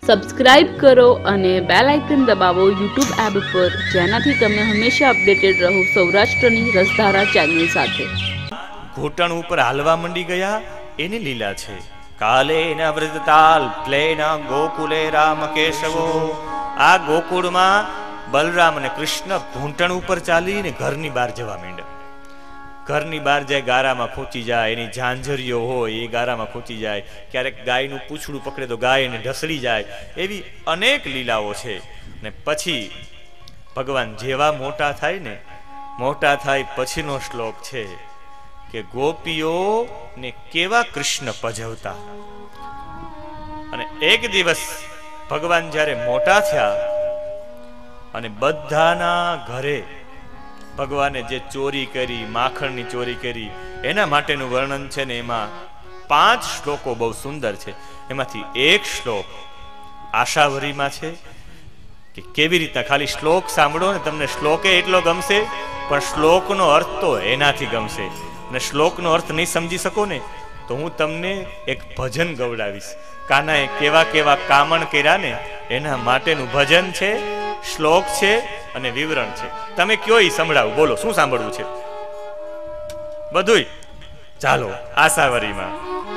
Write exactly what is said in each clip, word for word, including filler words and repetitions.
Subscribe કરો અને bell icon દબાવો યુટ્યુબ એપ પર, જેનાથી તમે હંમેશા અપડેટેડ રહો સૌરાષ્ટ્રની રસધારા ચેનલ સાથે. ઘૂંટણ ઉપર હાલવા મંડી ગયા એની લીલા છે. કાલે ન વ્રજતાલ પ્લેના ગોકુલે રામ કેશવો. આ ગોકુળમાં બલરામ અને કૃષ્ણ ઘૂંટણ ઉપર ચાલીને ઘરની બહાર જવા માંડ્યા. ઘરની બહાર જાય, ગારામાં ખૂંચી જાય, એની ઝાંઝરીઓ હોય એ ગારામાં ખૂંચી જાય, ક્યારેક ગાયનું પૂંછડું પકડે તો ગાય એને ઢસડી જાય. એવી અનેક લીલાઓ છે. ને પછી ભગવાન જેવા મોટા થાય ને, મોટા થાય પછીનો શ્લોક છે કે ગોપીઓ ને કેવા કૃષ્ણ પજવતા. અને એક દિવસ ભગવાન જ્યારે મોટા થયા અને બધાના ઘરે ભગવાને જે ચોરી કરી, માખણની ચોરી કરી, એના માટેનું વર્ણન છે ને એમાં પાંચ શ્લોકો બહુ સુંદર છે. એમાંથી એક શ્લોક આશાવરીમાં છે કે કેવી રીતના ખાલી શ્લોક સાંભળો ને તમને શ્લોકે એટલો ગમશે, પણ શ્લોકનો અર્થ તો એનાથી ગમશે. અને શ્લોકનો અર્થ નહીં સમજી શકો ને તો હું તમને એક ભજન ગવડાવીશ. કાનાએ કેવા કેવા કામણ કર્યા ને એના માટેનું ભજન છે, શ્લોક છે અને વિવરણ છે. તમે કયો ઈ સંભળાવો, બોલો શું સાંભળવું છે? બધુંય ચાલો. આશાવરીમાં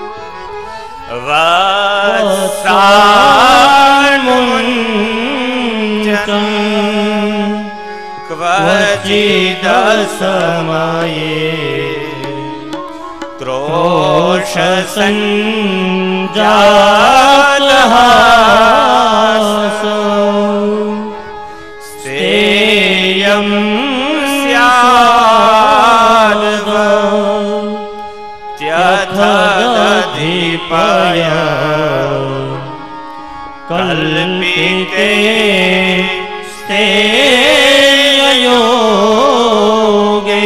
ક્વચિદ સમયે ક્રોશ સંજાત સ્તેયં સ્યાદ ત્યથદધિપય કલ્પિતે સ્તેયોગે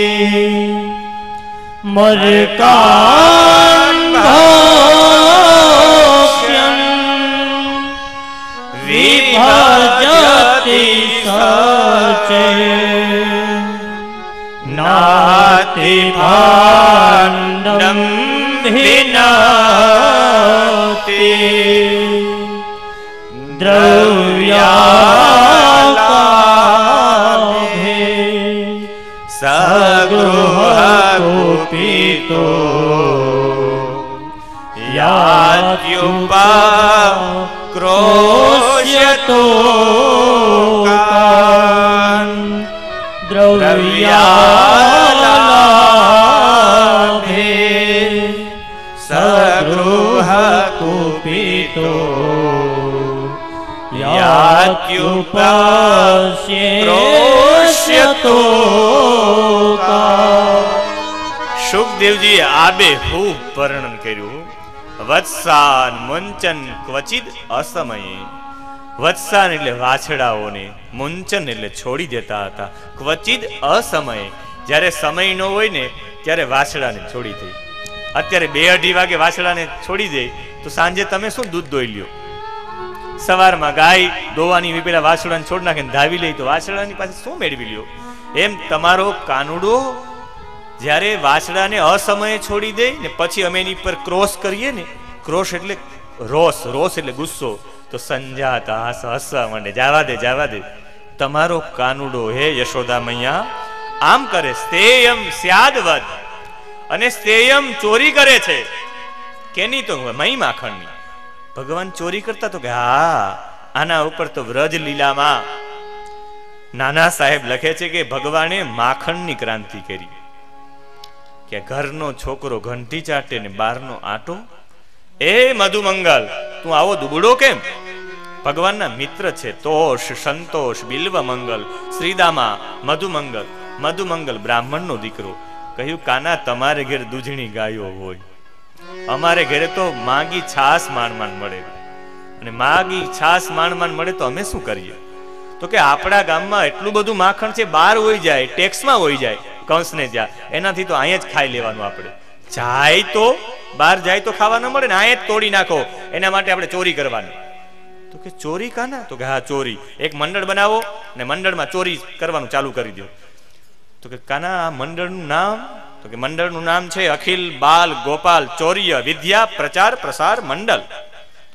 મર્કાંડોષ્યં વિભજતિ સચે નાતિ ભાંડં ભિનતિ દ્રવ્યાલાભે સગૃહકુપિતો યાત્યુપક્રોશ્યતો દ્રવ્યાલાભે સગૃહકુપિતો યાત્યુપક્રોશ્યતો. શુકદેવજીએ આબે ખૂબ વર્ણન કર્યું. વત્સાન મુંચન ક્વચિદ અસમયે. વત્સાન એટલે વાછડાઓને, મુંચન એટલે છોડી દેતા હતા, ક્વચિદ અસમયે જ્યારે સમય ન હોય ને ત્યારે વાછડાને છોડી દે. અત્યારે બે અઢી વાગે વાછડાને છોડી દે તો સાંજે તમે શું દૂધ દોઈ લ્યો? સવારમાં ગાય દોવાની પેલા વાછડાને છોડ નાખે ધાવી લે તો વાછડાની પાસે શું મેળવી લ્યો? એમ તમારો કાનુડો જ્યારે વાછડાને અસમયે છોડી દે ને પછી અમે એની પર ક્રોસ કરીએ ને, ક્રોશ એટલે રોષ, રોષ એટલે ગુસ્સો, તો સંજાતા હસ હસવા માંડે. જાવા દે જાવા દે. તમારો કાનુડો હે યશોદા મૈયા આમ કરે. સ્તેયમ સ્યાદવદ. અને સ્તેયમ ચોરી કરે છે. કેની? તો મહી માખણની. ભગવાન ચોરી કરતા તો કે હા, આના ઉપર તો વ્રજ લીલામાં નાના સાહેબ લખે છે કે ભગવાને માખણની ક્રાંતિ કરી. કે ઘરનો છોકરો ઘંટી ચાટે ને બહારનો આટો. એ મધુમંગલ, તું આવો દુબળો કેમ? ભગવાનના મિત્ર છે. તોષ, સંતોષ, બિલ્વ મંગલ, શ્રીદામા, મધુમંગલ. મધુમંગલ બ્રાહ્મણનો દીકરો. કહ્યું કાના તમારે ઘેર દૂધણી ગાયો હોય, અમારે ઘરે તો માગી છાસ માંડ માંડ મળે, અને માગી છાસ માંડ માંડ મળે તો અમે શું કરીએ? તો કે આપણા ગામમાં એટલું બધું માખણ છે, બહાર હોઈ જાય, ટેક્સમાં હોઈ જાય કંસને ત્યાં, એનાથી તો અહીંયા જ ખાઈ લેવાનું. આપણે જાય તો બહાર જાય તો ખાવા ન મળે ને, અહીંયા જ તોડી નાખો, એના માટે આપણે ચોરી કરવાની. તો કે ચોરી કાના? તો કે હા ચોરી. એક મંડળ બનાવો ને મંડળમાં ચોરી કરવાનું ચાલુ કરી દો. તો કે કાના આ મંડળનું નામ? તો કે મંડળનું નામ છે અખિલ બાલ ગોપાલ ચોર્ય વિદ્યા પ્રચાર પ્રસાર મંડળ.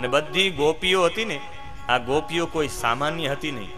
અને બધી ગોપીઓ હતી ને, આ ગોપીઓ કોઈ સામાન્ય હતી નહીં.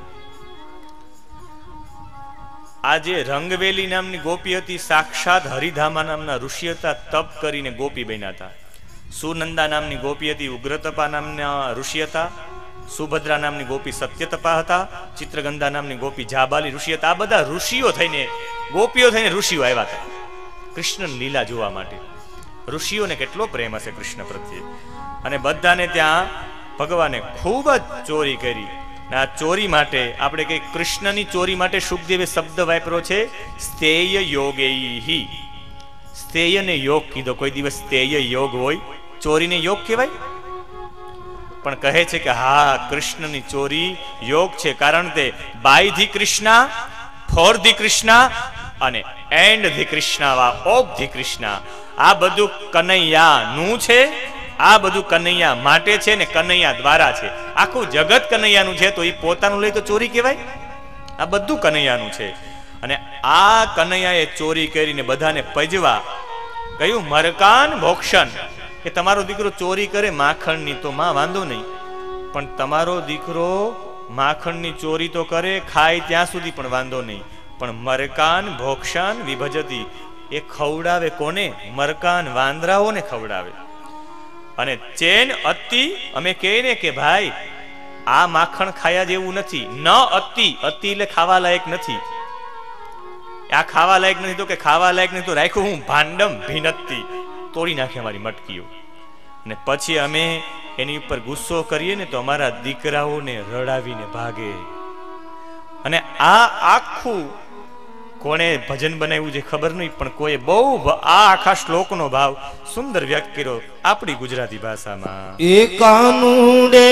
આ જે રંગવેલી નામની ગોપી હતી, સાક્ષાત હરિધામા નામના ઋષિ હતા, તપ કરીને ગોપી બન્યા હતા. સુનંદા નામની ગોપી હતી, ઉગ્રતપા નામના ઋષિ હતા. સુભદ્રા નામની ગોપી સત્યતપા હતા. ચિત્રગંધા નામની ગોપી જાબાલી ઋષિ હતા. આ બધા ઋષિઓ થઈને, ગોપીઓ થઈને ઋષિઓ આવ્યા હતા કૃષ્ણ લીલા જોવા માટે. ઋષિઓને કેટલો પ્રેમ હશે કૃષ્ણ પ્રત્યે. અને બધાને ત્યાં ભગવાને ખૂબ જ ચોરી કરી. આ ચોરી માટે આપણે કઈ કૃષ્ણની ચોરી માટે શુકદેવે શબ્દ વાપર્યો છે સ્થેય યોગેહી. સ્થેયને યોગ કીધો. કોઈ દિવસ સ્થેય યોગ હોય? ચોરીને યોગ કહેવાય? પણ કહે છે કે હા, કૃષ્ણની ચોરી યોગ છે. કારણ તે by the Krishna, for the Krishna અને એન્ડ ધી કૃષ્ણા વા ઓફ ધી કૃષ્ણા. આ બધું કનૈયા નું છે. આ બધું કનૈયા માટે છે ને કનૈયા દ્વારા છે. આખું જગત કનૈયાનું છે, તો એ પોતાનું લઈ તો ચોરી કહેવાય? આ બધું કનૈયાનું છે. અને આ કનૈયાએ ચોરી કરીને બધાને પજવા કહ્યું મરકાન ભોક્ષણ, કે તમારો દીકરો ચોરી કરે માખણની તો માં વાંધો નહીં, પણ તમારો દીકરો માખણની ચોરી તો કરે, ખાય ત્યાં સુધી પણ વાંધો નહીં, પણ મરકાન ભોક્ષણ વિભજતી, એ ખવડાવે કોને? મરકાન વાંદરાઓને ખવડાવે. અને ચેન અતિ, અમે કહીએ ને કે ભાઈ આ માખણ ખાયા જેવું નથી, ન અતિ, અતિ એટલે ખાવા લાયક નથી. આ ખાવા લાયક નથી તો કે ખાવા લાયક નથી તો રાખ્યું હું ભાંડમ ભીનતી, તોડી નાખે અમારી મટકીઓ. ને પછી અમે એની ઉપર ગુસ્સો કરીએ ને તો અમારા દીકરાઓને રડાવીને ભાગે. અને આ આખું કોણે ભજન બનાવ્યું છે ખબર નહીં, પણ કોઈ બહુ આ આખા શ્લોકનો ભાવ સુંદર વ્યક્ત કર્યો આપણી ગુજરાતી ભાષામાં. એકાનુડે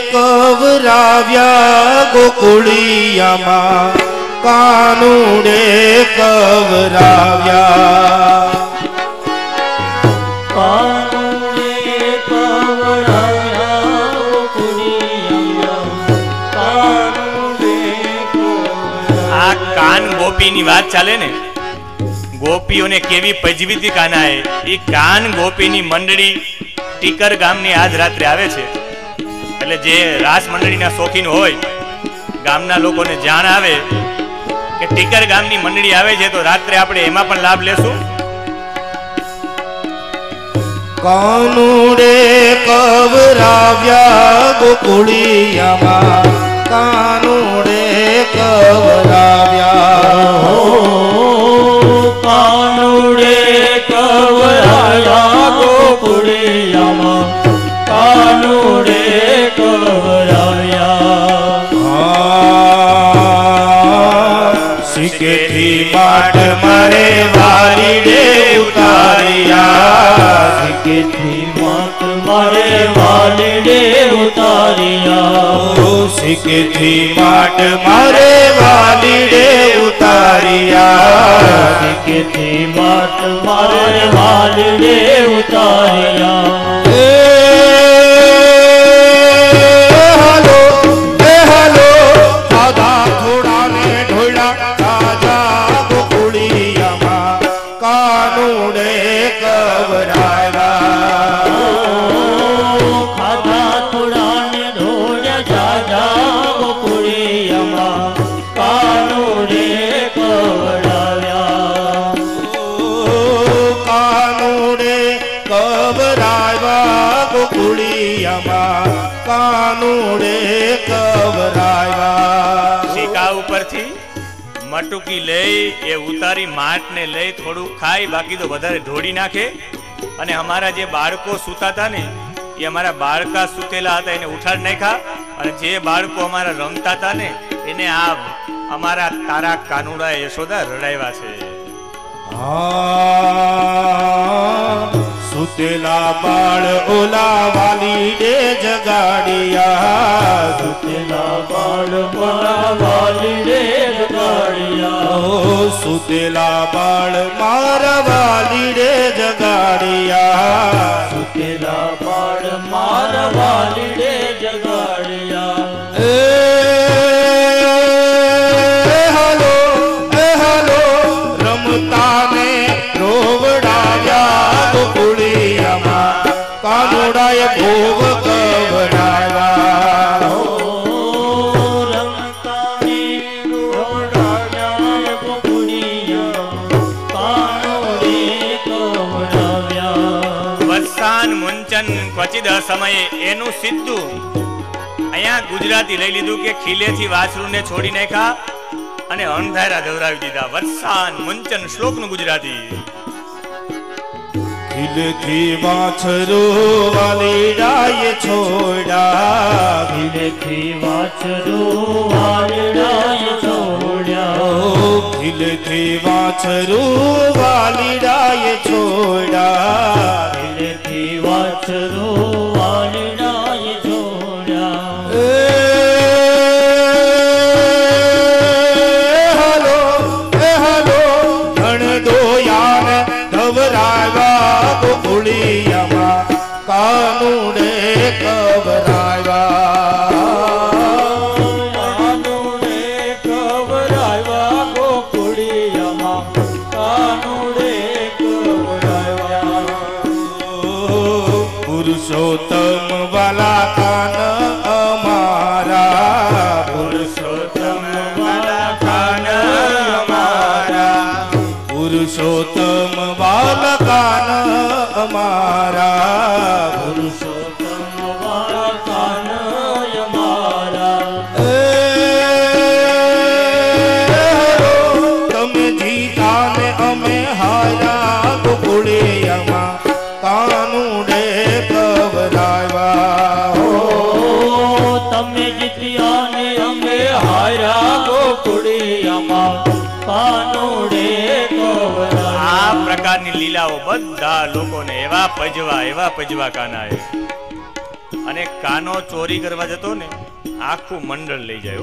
કવરાવ્યા ગોકુળિયામાં, કાનુડે કવરાવ્યા, કાનુડે કવરાવ્યા ગોકુળિયામાં, કાનુડે કવરાવ્યા. આ કાન ગોપીની વાત ચાલે ને, ગોપીઓને કેવી પજવી હતી કાનાએ. એ કાન ગોપીની મંડળી ટીકર ગામની આજ રાત્રે આવે છે. એટલે જે રાસ મંડળીના શોખીન હોય, ગામના લોકોને જાણ આવે કે ટીકર ગામની મંડળી આવે છે, તો રાત્રે આપણે એમાં પણ લાભ લેશું. કાનુડે કવરાવ્યા ગોકુળિયામાં, કાનુડે કવરાવ્યા, કાનુડે કવરાવ્યા ગોકુળિયામાં, કાનુડે કવરાવ્યા. સિકેથી પાટ મારે વાલીડે ઉતાર્યા, સિકેથી માત મારે વાલીડે ઉતાર્યા, સિકેથી પાટ મારે વાલીડે ઉતાર્યા, સિકેથી માત મારે વાલીડે ઉતાર્યા. મટુકી લઈ એ ઉતારી માટને લઈ થોડું ખાઈ, બાકી તો વધારે ઢોળી નાખે. અને અમારા જે બાળકો સૂતા હતા ને, એ અમારા બાળકા સૂતેલા હતા, એને ઉઠાડ નાખ્યા. અને જે બાળકો અમારા રમતા હતા ને, એને આ અમારા તારા કાનુડા યશોદા રડાવ્યા છે. સુતેલા બાળ ઓલા વાલીડે જગાડિયા, સુતેલા બાળ ઓલા વાલીડે જગાડિયા, સુતેલા બાળ મારા વાલીડે જગાડિયા, સુતેલા બાળ મારા વાલીડે જગાડિયા. એ હાલો એ હાલો રમતા ને રોવડાવ્યા ગોકુળિયામાં, કાનુડાએ ભોગ કવર સમયે એનું સીધું અહીંયા ગુજરાતી લઈ લીધું કે ખીલેથી વાછરૂને છોડી નાખ્યા અને અણધારા દવરાવી દીધા. વત્સાન મુંચન શ્લોકનું ગુજરાતી. ખીલેથી વાછરો વાલીડાએ છોડ્યા, ખીલેથી વાછરો વાલીડાએ છોડ્યા, ખીલેથી વાછરો વાલીડાએ છોડ્યા, ખીલેથી વાછરો વાલીડાએ છોડ્યા. એ હાલો એ હાલો ધણ દોયાને ધવરાવ્યા ગોકુળિયામાં, કાનુડે કવરાવ્યા, કાનુડે કવરાવ્યા ગોકુળિયામાં, કાનુડે કવરાવ્યા. પુરુષોત્તમ વાલા કાન અમારા, પુરુષોત્તમ વાલા કાન અમારા, પુરુષોત્તમ વાલા કાન અમારા, પુરુષોત્તમ વાળા કાન અમારા. એ તમે જીતા ને અમે હાર્યા ગોકુળિયામાં, કાનુડે કવરાવ્યા. ઓ તમે જીત્યા ને અમે હાર્યા ગોકુળિયામાં, કાનુડે કવરાવ્યા. આ પ્રકારની લીલાઓ બધા લોકોને એવા પજવા એવા પજવા કાનાએ. અને કાનો ચોરી કરવા જતો ને આખું મંડળ લઈ જાય.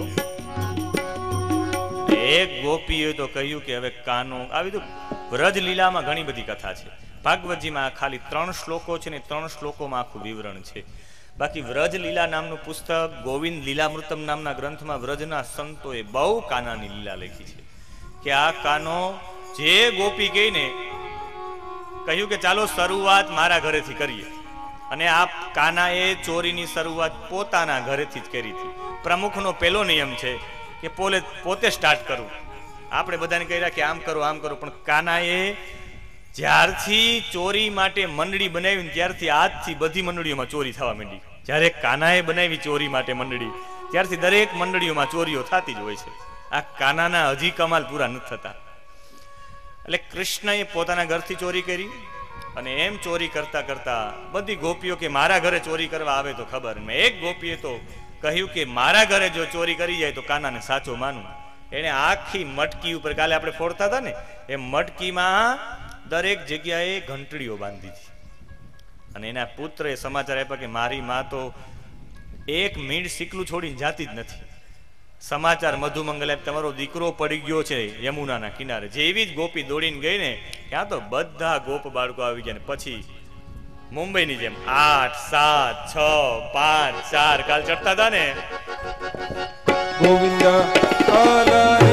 એક ગોપીએ તો કહ્યું કે હવે કાનો આવી તો વ્રજ લીલામાં ઘણી બધી કથા છે. ભાગવતજીમાં ખાલી ત્રણ શ્લોકો છે ને ત્રણ શ્લોકોમાં આખું વિવરણ છે. બાકી વ્રજ લીલા નામનું પુસ્તક ગોવિંદ લીલામૃતમ નામના ગ્રંથમાં વ્રજના સંતોએ બહુ કાનાની લીલા લખી છે. કે આ કાનો જે ગોપી કહીને કહ્યું કે ચાલો શરૂઆત મારા ઘરેથી કરીએ, અને આ કાનાએ ચોરીની શરૂઆત પોતાના ઘરેથી જ કરી હતી. પ્રમુખનો પહેલો નિયમ છે કે પોલે પોતે સ્ટાર્ટ કરવું. આપણે બધાને કહ્યા કે આમ કરો આમ કરો, પણ કાનાએ જ્યારથી ચોરી માટે મંડળી બનાવી ત્યારથી આજથી બધી મંડળીઓમાં ચોરી થવા માંડી. જ્યારે કાનાએ બનાવી ચોરી માટે મંડળી ત્યારથી દરેક મંડળીઓમાં ચોરીઓ થતી જ હોય છે. આ કાનાના હજી કમાલ પૂરા નથી થતા. એટલે કૃષ્ણએ પોતાના ઘરથી ચોરી કરી, અને એમ ચોરી કરતા કરતા બધી ગોપીઓ કે મારા ઘરે ચોરી કરવા આવે તો ખબર. મેં એક ગોપીએ તો કહ્યું કે મારા ઘરે જો ચોરી કરી જાય તો કાનાને સાચો માનું. એને આખી મટકી ઉપર, કાલે આપણે ફોડતા હતા ને, એ મટકીમાં દરેક જગ્યાએ ઘંટડીઓ બાંધી હતી. અને એના પુત્રએ સમાચાર આપ્યા કે મારી માં તો એક મીંડ સિકલું છોડીને જાતી જ નથી. સમાચાર મધુમંગલ આપ તમારો દીકરો પડી ગયો છે યમુનાના કિનારે. જેવી જ ગોપી દોડીને ગઈ ને ત્યાં તો બધા ગોપ બાળકો આવી ગયા. ને પછી મુંબઈની જેમ આઠ સાત છ પાંચ ચાર કાલ ચડતા હતા ને. ગોવિંદ આલા રે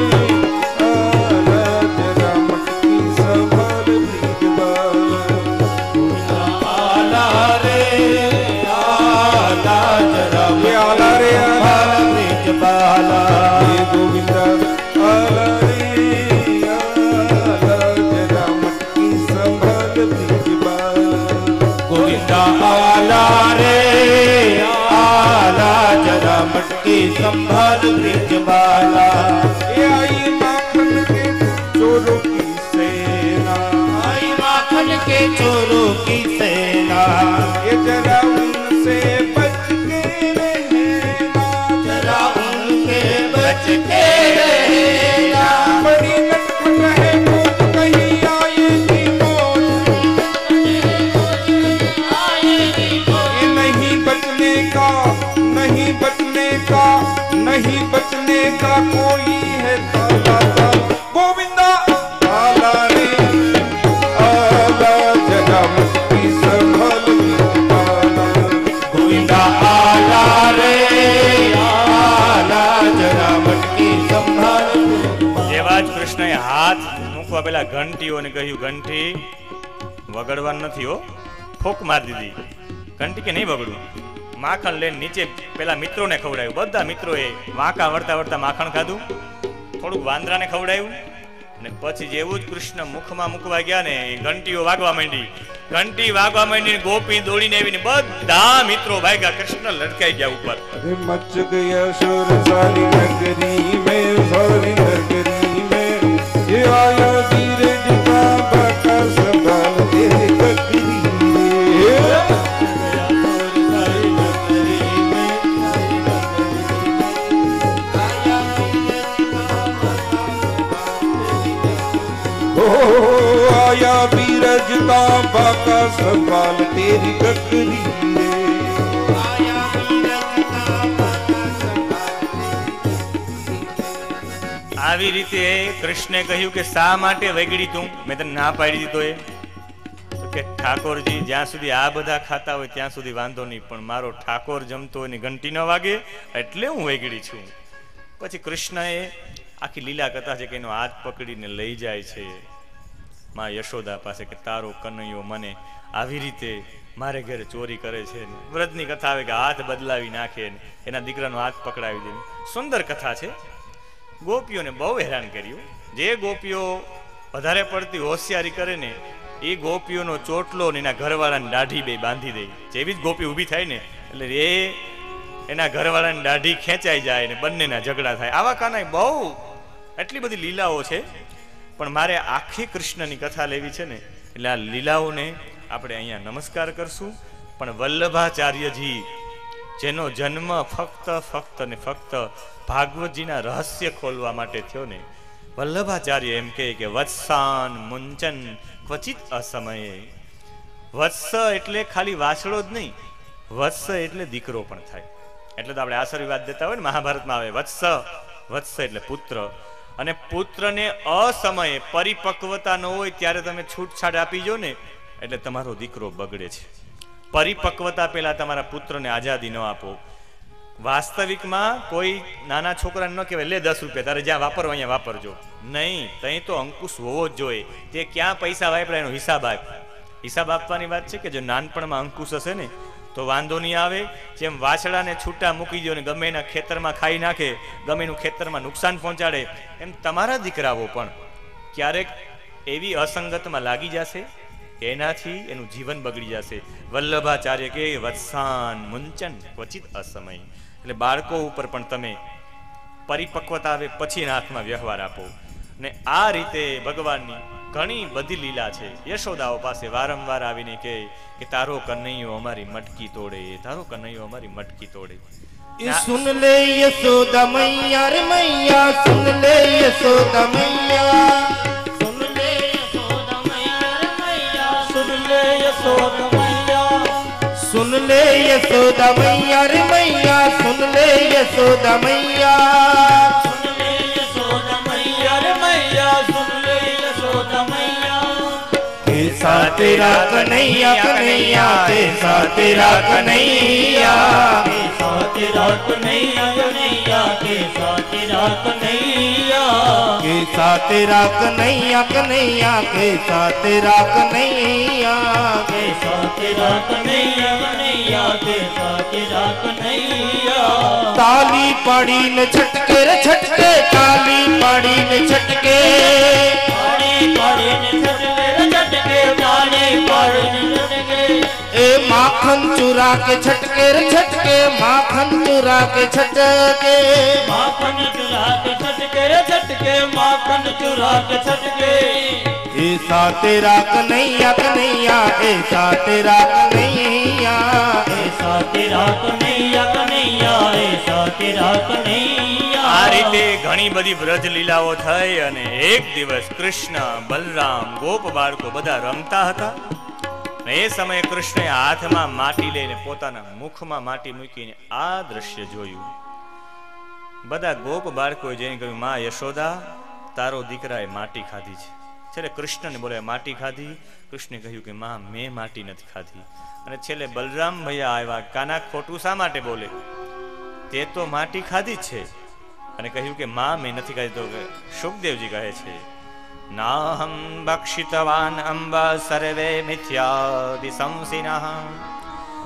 આલા જરા મટકી સંભાળ બ્રિજબાલ, આલા રે આલા જરા આલા રે આલા બ્રિજબાલા. ગોવિંદ આલા રે આલા જરા મટકી સંભાળ બ્રિજબાલ, ગોવિંદ આલા રે આલા જરા મટકી संभाल ब्रिजबाला. ये आई माखन के चोरों की सेना, आई माखन के चोरों की सेना, ये जरा उनसे बच के रहना, जरा उनके बच के रहना. बड़ी नटखट है वो कहीं आएगी मौत, ये नहीं बचने का नहीं बचने का नहीं बचने का कोई है ताला. गोविंदा आला रे आला जरा मटकी संभाल ब्रिजबाला. गोविंदा आला रे आला जरा મટકી સંભાળ. એવા જ કૃષ્ણએ હાથ મૂકવા પેલા ઘંટીઓને કહ્યું ઘંટી વગડવાનું નથી હો. ફોક મારી દીધી. ઘંટી કે નહીં વગડવું. માખણ લઈને નીચે પેલા મિત્રોને ખવડાવ્યું. બધા મિત્રોએ વાંકા વળતા વળતા માખણ ખાધું. થોડુંક વાંદરાને ખવડાવ્યું, અને પછી જેવું જ કૃષ્ણ મુખમાં મૂકવા ગયા ને ઘંટીઓ વાગવા માંડી. ઘંટી વાગવા માંડી, ગોપી દોડીને આવીને બધા મિત્રો ભાગ્યા, કૃષ્ણ લટકાઈ ગયા ઉપર. अरे मच गया शोर सारी नगरी में, सारी नगरी में ये आया धीरज का बाका संभाल तेरे ककरी आया बीरज का बाका संभाल तेरी ककरी આવી રીતે કૃષ્ણે કહ્યું કે શા માટે વેગડી તું? મેં તને ના પાડી દીધો એ કે ઠાકોરજી જ્યાં સુધી આ બધા ખાતા હોય ત્યાં સુધી વાંધો નહીં, પણ મારો ઠાકોર જમતો હોય ને ઘંટી ન વાગે એટલે હું વેગડી છું. પછી કૃષ્ણએ આખી લીલા કથા છે કે એનો હાથ પકડીને લઈ જાય છે માં યશોદા પાસે કે તારો કનૈયો મને આવી રીતે મારે ઘરે ચોરી કરે છે. વ્રતની કથા આવે કે હાથ બદલાવી નાખે ને એના દીકરાનો હાથ પકડાવી દે. સુંદર કથા છે. ગોપીઓને બહુ હેરાન કર્યું. જે ગોપીઓ વધારે પડતી હોશિયારી કરે ને એ ગોપીઓનો ચોટલો ને એના ઘરવાળાની દાઢી બે બાંધી દે. જેવી જ ગોપી ઊભી થાય ને એટલે એ એના ઘરવાળાની દાઢી ખેંચાઈ જાય ને બંનેના ઝઘડા થાય. આવા કાના બહુ એટલી બધી લીલાઓ છે, પણ મારે આખી કૃષ્ણની કથા લેવી છે ને એટલે આ લીલાઓને આપણે અહીંયા નમસ્કાર કરશું. પણ વલ્લભાચાર્યજી જેનો જન્મ ફક્ત ફક્ત ને ફક્ત ભાગવતજીના રહસ્ય ખોલવા માટે થયો ને, વલ્લભાચાર્ય એમ કહે કે વત્સાન મુંચન ક્વચિત અસમયે. વત્સ એટલે ખાલી વાછડો જ નહીં, વત્સ એટલે દીકરો પણ થાય. એટલે તો આપણે આશીર્વાદ દેતા હોય ને મહાભારતમાં આવે વત્સ, વત્સ એટલે પુત્ર. અને પુત્રને અસમયે પરિપક્વતા ન હોય ત્યારે તમે છૂટછાટ આપી જો ને એટલે તમારો દીકરો બગડે છે. પરિપક્વતા પહેલા તમારા પુત્રને આઝાદી ન આપો. વાસ્તવિકમાં કોઈ નાના છોકરાને ન કહેવાય લે દસ રૂપિયા તારે જ્યાં વાપરવા અહીંયા વાપરજો, નહીં. ત્યાં તો અંકુશ હોવો જ જોઈએ. તે ક્યાં પૈસા વાપર્યા એનો હિસાબ આપ. હિસાબ આપવાની વાત છે કે જો નાનપણમાં અંકુશ હશે ને તો વાંધો નહીં આવે. જેમ વાછડાને છૂટા મૂકી દો ને ગમે એના ખેતરમાં ખાઈ નાખે, ગમે એનું ખેતરમાં નુકસાન પહોંચાડે, એમ તમારા દીકરાઓ પણ ક્યારેક એવી અસંગતમાં લાગી જશે એનાથી એનું જીવન બગડી જશે. વલ્લભાચાર્ય કે વત્સાન મુંચન ક્વચિત અસમય. એટલે બાળકો ઉપર પણ તમે પરિપક્વતા આવે પછી એના હાથમાં વ્યવહાર આપો. ને આ રીતે ભગવાનની ઘણી બધી લીલા છે. યશોદાઓ પાસે વારંવાર આવીને કહે કે તારો કનૈયો અમારી મટકી તોડે, તારો કનૈયો અમારી મટકી તોડે. सुन ले यशोदा मैया रे मैया, सुन ले यशोदा मैया, सुन ले यशोदा मैया रे मैया, सुन ले यशोदा मैया, सुन ले यशोदा मैया रे मैया, सुन ले यशोदा मैया, सुन ले यशोदा मैया रे मैया, सुन ले यशोदा मैया. कैसा तेरा कन्हैया कन्हैया, कैसा तेरा कन्हैया, कैसा तेरा कन्हैया कन्हैया, कैसा तेरा कन्हैया, कैसा तेरा कन्हैया कन्हैया, कैसा तेरा कन्हैया, कैसा तेरा कन्हैया कन्हैया, कैसा तेरा कन्हैया. ताली पड़ी न छटके रे छटके, ताली पड़ी न छटके, पानी पानी ने छटके रे छटके, पानी पानी ने छटके. ए माखन चुरा के छटके रे छटके, माखन चुरा के छटके, माखन चुरा के छटके रे छटके, माखन चुरा के छटके. ऐसा तेरा कन्हैया कन्हैया, ऐसा तेरा कन्हैया, ऐसा तेरा कन्हैया कन्हैया, ऐसा तेरा कन्हैया. આ રીતે ઘણી બધી વ્રજ લીલાઓ થઈ અને એક દિવસ કૃષ્ણ, બલરામ, ગોપ બાળકો બધા રમતા હતા. એ સમયે કૃષ્ણે હાથમાં માટી લઈને પોતાના મુખમાં માટી મૂકીને આ દ્રશ્ય જોયું. બધા ગોપ બાળકોએ જઈને કહ્યું માં યશોદા તારો દીકરાએ માટી ખાધી છે. છેલ્લે કૃષ્ણને બોલે માટી ખાધી? કૃષ્ણે કહ્યું કે માં મેં માટી નથી ખાધી. અને છેલ્લે બલરામ ભૈયા આવ્યા, કાના ખોટું શા માટે બોલે? તે તો માટી ખાધી જ છે. અને કહ્યું કે માં મેં નથી ખાધી. તો સુખદેવજી કહે છે નાહમ ભક્ષિતવાન અંબ સર્વે મિથ્યા વિસંસિનઃ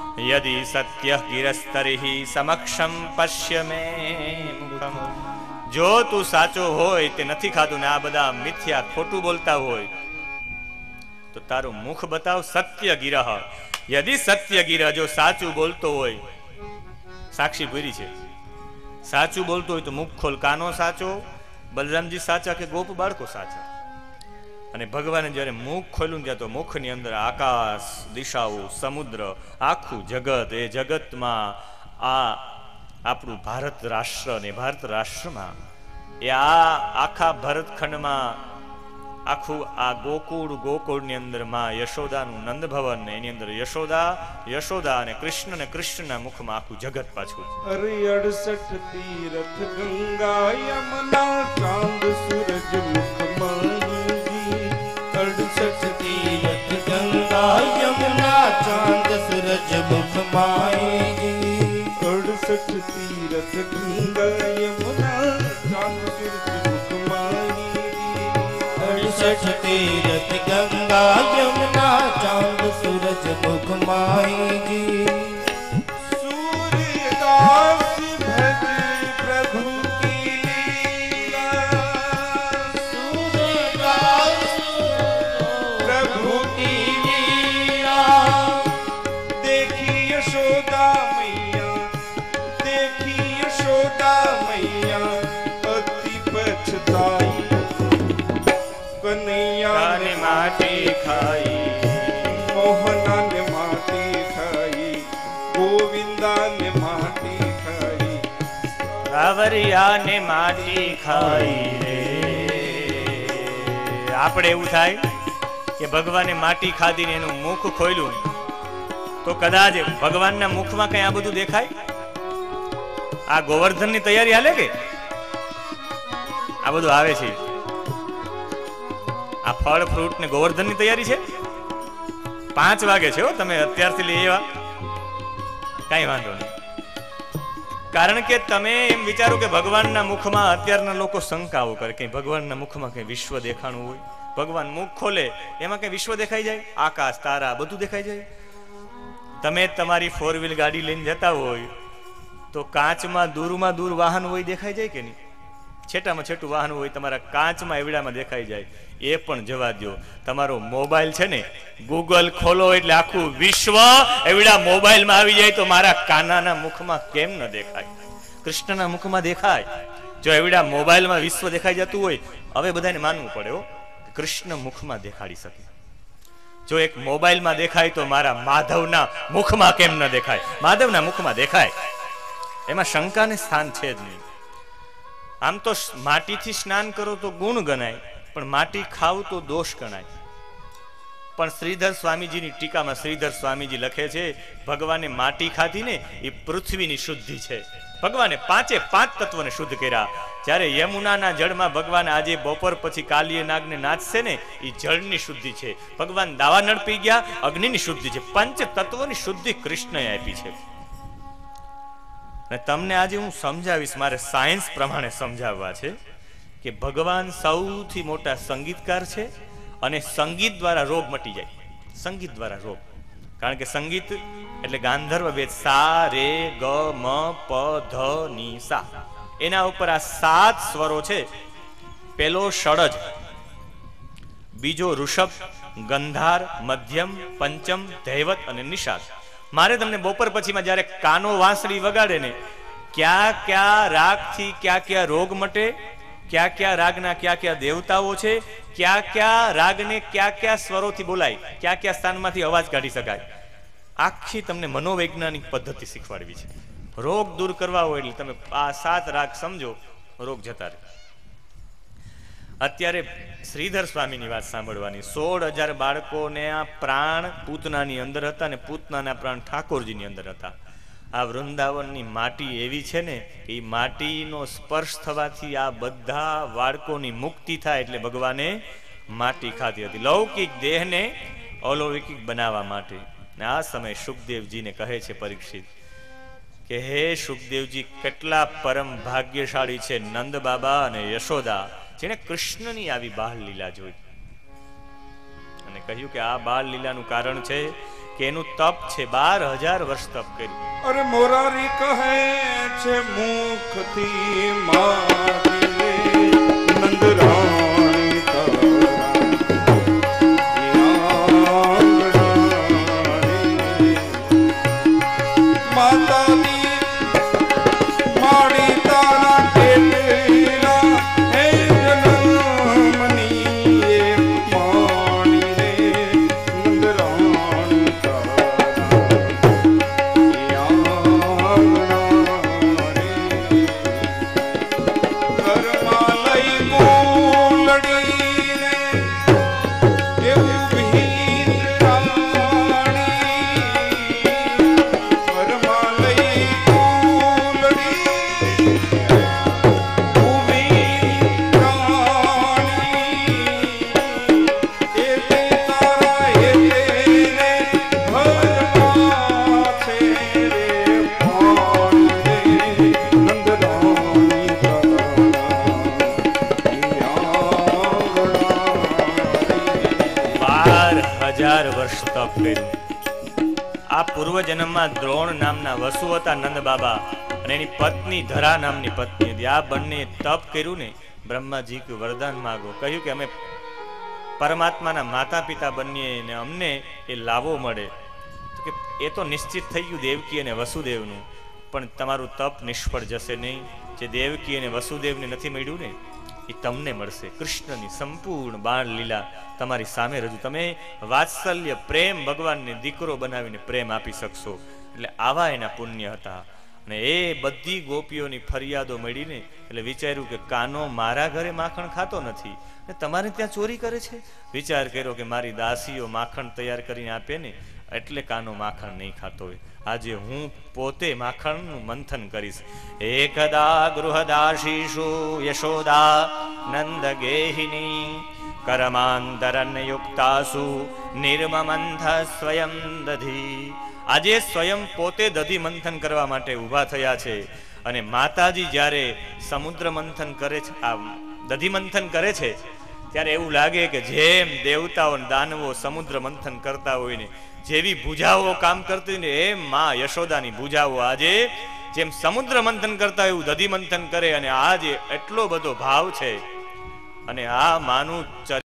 યદિ સત્યઃ ગિરસ્તરિહિ સમક્ષમ પશ્ય મે મુખમ. જો તું સાચો હોય તે નથી ખાતું ને આ બધા મિથ્યા ખોટું બોલતા હોય તો તારું મુખ બતાવ. સત્ય ગિરહ, યદિ સત્ય ગિરહ, જો સાચું બોલતો હોય, સાક્ષી પૂરી છે, સાચું બોલતો હોય તો મુખ ખોલ. કાનો સાચો, બલરામજી સાચા કે ગોપ બાળકો સાચા? અને ભગવાને જયારે મુખ ખોલ્યું ત્યાં તો મુખની અંદર આકાશ, દિશાઓ, સમુદ્ર, આખું જગત, એ જગતમાં આ આપણું ભારત રાષ્ટ્ર ને ભારત રાષ્ટ્રમાં એ આ આખા ભરતખંડમાં આખું આ ગોકુળ ગોકુળની અંદર માં યશોદાનું નંદ ભવન ને એની અંદર યશોદા યશોદા અને કૃષ્ણ ને કૃષ્ણના મુખમાં આખું જગત પાછું. અરે અડસઠ તીરથ ગંગા યમુના ચાંદ સૂરજ મુખમાઈ, અડસઠ તીરથ ગંગા યમુના ચાંદ સૂરજ મુખમાઈ, અડસઠ તીરથ ગંગા યમુના ચાંદ સૂરજ મુખમાઈ, અડસઠ તીરથ ગંગા યમુના ચાંદ સૂરજ મુખમાઈ. सूर्यदास भज प्रभु की लीला, सूर्यदास प्रभु की लीला, देखी यशोदा मैया, देखी यशोदा मैया, अति पछताई, कन्हैया ને માટી ખાઈ, મોહના ને માટી ખાઈ, ગોવિંદા ને માટી ખાઈ, રાવરિયા ને માટી ખાઈ રે. આપણે એવું થાય કે ભગવાને માટી ખાધી ને એનું મુખ ખોલ્યું તો કદાચ ભગવાનના મુખમાં કઈ આ બધું દેખાય? આ ગોવર્ધનની તૈયારી હાલે કે આ બધું આવે છે? આ ફળ ફ્રૂટ ને ગોવર્ધનની તૈયારી છે? પાંચ વાગે છે હો, તમે અત્યારથી લઈ એવા કઈ વાંધો નહીં. કારણ કે તમે એમ વિચારો કે ભગવાનના મુખમાં અત્યારના લોકો શંકાઓ કરે કે ભગવાનના મુખમાં કઈ વિશ્વ દેખાણું હોય. ભગવાન મુખ ખોલે એમાં કઈ વિશ્વ દેખાઈ જાય? આકાશ, તારા બધું દેખાઈ જાય? તમે તમારી ફોર વ્હીલ ગાડી લઈને જતા હોય તો કાચમાં દૂરમાં દૂર વાહન હોય દેખાઈ જાય કે નહીં? છેટામાં છેટું વાહન હોય તમારા કાચમાં એવડામાં દેખાઈ જાય. એ પણ જવા દો, તમારો મોબાઈલ છે ને, ગૂગલ ખોલો એટલે આખું વિશ્વ એવડા મોબાઈલમાં આવી જાય તો મારા કાનાના મુખમાં કેમ ન દેખાય? કૃષ્ણના મુખમાં દેખાય. જો એવડા મોબાઈલમાં વિશ્વ દેખાઈ જતું હોય, હવે બધાને માનવું પડે હો, કૃષ્ણ મુખમાં દેખાડી શકે. જો એક મોબાઈલમાં દેખાય તો મારા માધવના મુખમાં કેમ ન દેખાય? માધવના મુખમાં દેખાય, એમાં શંકાને સ્થાન છે જ નહીં. આમ તો માટીથી સ્નાન કરો તો ગુણ ગણાય, પણ માટી ખાવ તો દોષ ગણાય. પણ શ્રીધર સ્વામીજીની ટીકામાં શ્રીધર સ્વામીજી લખે છે ભગવાને માટી ખાધી ને એ પૃથ્વીની શુદ્ધિ છે. ભગવાને પાંચે પાંચ તત્વને શુદ્ધ કર્યા. જ્યારે યમુનાના જળમાં ભગવાન આજે બપોર પછી કાલીય નાગને નાચશે ને એ જળની શુદ્ધિ છે. ભગવાન દાવાનળ પી ગયા, અગ્નિની શુદ્ધિ છે. પંચ તત્વોની શુદ્ધિ કૃષ્ણએ આપી છે. અને તમને આજે હું સમજાવીશ, મારે સાયન્સ પ્રમાણે સમજાવવા છે કે ભગવાન સૌથી મોટા સંગીતકાર છે અને સંગીત દ્વારા રોગ મટી જાય. સંગીત દ્વારા રોગ, કારણ કે સંગીત એટલે ગાંધર્વ વેદ, સા રે ગ મ પ ધ ની સા, એના ઉપર આ સાત સ્વરો છે. પેલો ષડજ, બીજો ઋષભ, ગંધાર, મધ્યમ, પંચમ, ધૈવત અને નિષાદ. મારે તમને બપોર પછીમાં જ્યારે કાનો વાંસળી વગાડે ને, ક્યાં ક્યાં રાગથી ક્યાં ક્યાં રોગ મટે, ક્યાં ક્યાં રાગના ક્યાં ક્યાં દેવતાઓ છે, ક્યાં ક્યાં રાગને ક્યાં ક્યાં સ્વરોથી બોલાય, ક્યાં ક્યાં સ્થાનમાંથી અવાજ કાઢી શકાય, આખી તમને મનોવૈજ્ઞાનિક પદ્ધતિ શીખવાડવી છે. રોગ દૂર કરવા હોય એટલે તમે આ સાત રાગ સમજો, રોગ જતા રહે. અત્યારે શ્રીધર સ્વામીની વાત સાંભળવાની. સોળ હજાર બાળકોને આ પ્રાણ પૂતનાની અંદર હતા ને પૂતનાના પ્રાણ ઠાકોરજીની અંદર હતા. આ વૃંદાવનની માટી એવી છે ને, એ માટીનો સ્પર્શ થવાથી આ બધા બાળકોની મુક્તિ થાય એટલે ભગવાને માટી ખાધી હતી લૌકિક દેહને અલૌકિક બનાવવા માટે. ને આ સમય સુખદેવજીને કહે છે પરીક્ષિત કે હે સુખદેવજી, કેટલા પરમ ભાગ્યશાળી છે નંદ બાબા અને યશોદા, જેને કૃષ્ણની આવી બાળ લીલા જોઈ. અને કહ્યું કે આ બાળ લીલાનું કારણ છે કે એનું તપ છે, બાર હજાર વર્ષ તપ કર્યું. અરે મોરારી કહે છે મુખથી મારી હજાર વર્ષ તપ કર્યું. આ પૂર્વ જન્મમાં દ્રોણ નામના વસુ હતા નંદ બાબા અને એની પત્ની ધરા નામની પત્ની હતી. આ બંને તપ કર્યું ને બ્રહ્માજી કે વરદાન માગો, કહ્યું કે અમે પરમાત્માના માતા પિતા બનીએ ને અમને એ લાવો મળે. તો કે એ તો નિશ્ચિત થઈ ગયું દેવકી અને વસુદેવનું, પણ તમારું તપ નિષ્ફળ જશે નહીં. જે દેવકી અને વસુદેવને નથી મળ્યું ને એ તમને મળશે. કૃષ્ણની સંપૂર્ણ બાળ લીલા તમારી સામે રજૂ. તમે વાત્સલ્ય પ્રેમ ભગવાનને દીકરો બનાવીને પ્રેમ આપી શકશો. એટલે આવા એના પુણ્ય હતા. અને એ બધી ગોપીઓની ફરિયાદો મળીને એટલે વિચાર્યું કે કાનો મારા ઘરે માખણ ખાતો નથી ને તમારે ત્યાં ચોરી કરે છે. વિચાર કર્યો કે મારી દાસીઓ માખણ તૈયાર કરીને આપે ને એટલે કાનો માખણ નહીં ખાતો હોય. આજે હું પોતે માખણનું મંથન કરીશ. એકદા ગૃહદાશીષુ યશોદા નંદ ગેહિની કરમાંતરન્યુક્તાસુ નિર્મમંથ સ્વયં દધી. આજે સ્વયં પોતે દધી મંથન કરવા માટે ઊભા થયા છે. અને માતાજી જ્યારે સમુદ્ર મંથન કરે છે, આ દધી મંથન કરે છે, ત્યારે એવું લાગે કે જેમ દેવતાઓ દાનવો સમુદ્ર મંથન કરતા હોય ને જેવી ભુજાઓ કામ કરતી ને એમ માં યશોદાની ભુજાઓ આજે જેમ સમુદ્ર મંથન કરતા એવું દધી મંથન કરે. અને આજે એટલો બધો ભાવ છે. અને આ માનું